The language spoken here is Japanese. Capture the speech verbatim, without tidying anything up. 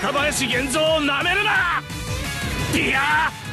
若林源三をなめるな。いや